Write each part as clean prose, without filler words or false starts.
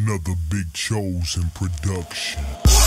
another Big Chosen production.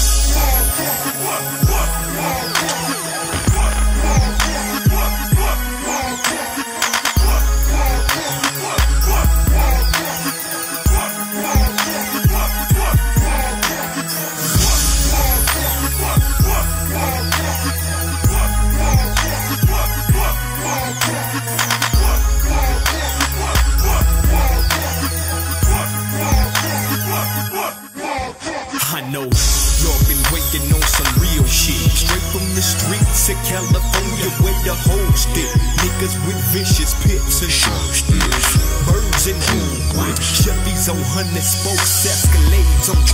I know y'all been waiting on some real shit. Straight from the streets of California where the hoes dip. Niggas with vicious pips and sharp sticks. Birds and hood Chevys on 100 spokes, Escalades on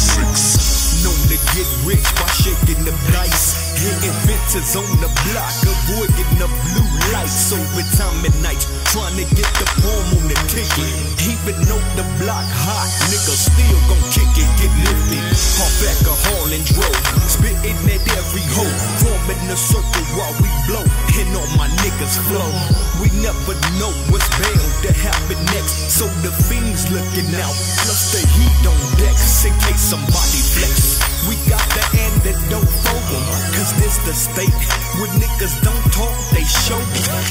26. Known to get rich by shaking the dice. Hitting fences on the block, avoiding the blue lights. Overtime at night, trying to get the form on the ticket. Even though the block hot, niggas still gon' kick it, get lifted. Off alcohol and drove, spitting at every hoe. Forming a circle while we blow, and all my niggas flow. We never know what's bound to happen next, so the fiends looking out. Plus the heat on decks in case somebody flex. We got the antidote for them, cause this the state where niggas don't talk, they show.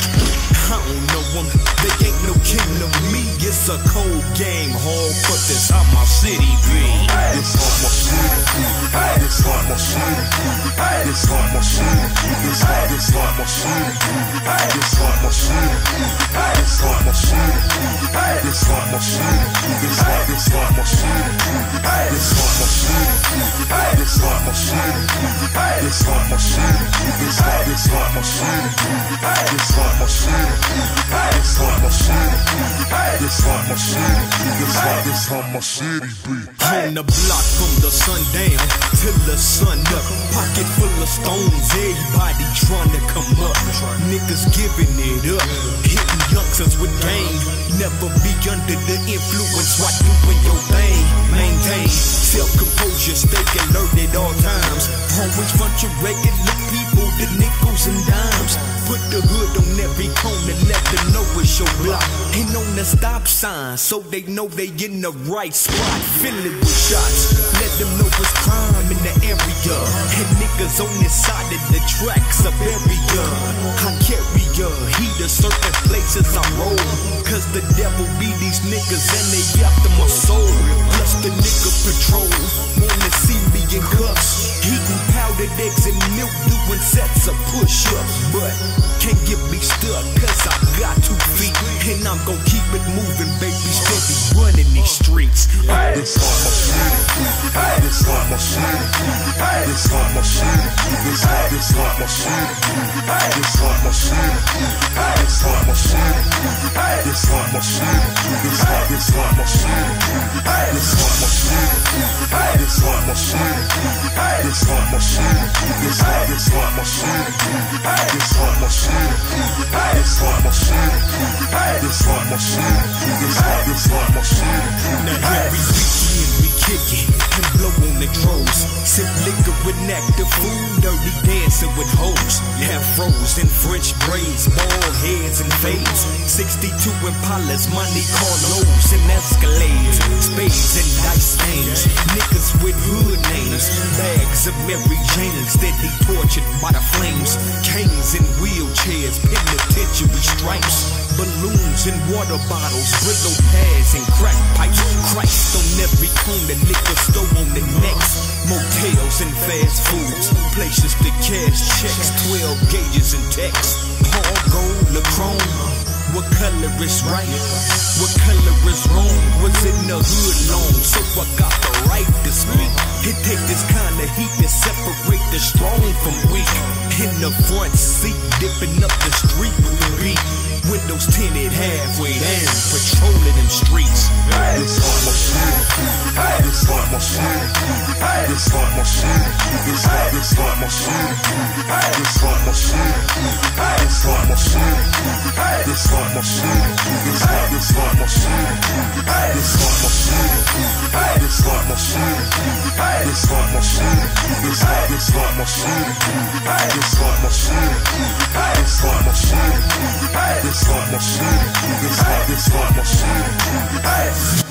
I don't know them, they ain't no king to me. It's a cold game, hard, but this how my city be. It's how my city be. It's how my city be. It's how my city be. It's how my city be. It's how my city be. It's how my city be. It's how my city be. It's how my city be. It's how my city be. It's how my city be. It's how my city be. It's how my city be. It's how my city be. It's how my city be. It's how my city be. It's how my city be. On the block from the sundown till the sun up. Pocket full of stones, everybody trying to come up. Niggas giving it up, hitting youngsters with game. Never be under the influence while doing your thing. Maintain self-composure, stay alert at all times. Always front your regular people, the nickels and dimes. Put the hood on every corner, let them know it's your block. Ain't on the stop sign, so they know they in the right spot. Fill it with shots, let them know it's crime in the area. And niggas on this side of the tracks a barrier. I carry heat to certain places I roll, cause the devil be these niggas and they after my soul. Plus the nigga patrol, wanna see me in cuffs, eating powdered eggs and milk, doing sets of push-ups. But can't get me stuck, cause I got 2 feet, and I'm gon' keep it moving, baby, steady running these streets. It's how my city be. It's how my city be. It's how my city be. It's how my city be. It's how my city be. It's how my city be. It's how my city be. It's how my city be. It's how my city be. It's how my city be. It's how my city be. It's how my city be. It's how my city be. It's how my city be. It's how my city be. It's how my city be. Now every weekend we kick it and blow on the droves. Sip liquor with active food, dirty dancing with hoes. Afros and French braids, bald heads and fades. 62 Impalas, money Carlos and Escalades. Spades and dice games, niggas with hood names. Bags of Mary Jane, steady tortured by the flames. Canes and wheelchairs, penitentiary stripes. Balloons and water bottles, Brillo pads and crack pipes. Christ on every corner, liquor store on the next. Motels and fast foods, places to cash checks. 12 gauges and texts, all gold, the chrome. What color is right? What color is wrong? Was in the hood long, so I got the right to speak. It take this kind of heat to separate the strong from weak. In the front seat, dipping up the street with the beat. Windows tinted halfway down, patrolling them streets. It's how my city be. It's how my city be. It's how my city be. It's how my city be. It's how my city be. It's how my city be. It's how my city be. It's how my city be. It's how my city be. It's how my city be. It's how my city be. It's how my city be. It's how my city be. It's how my city be. It's how my city be. It's how my city be.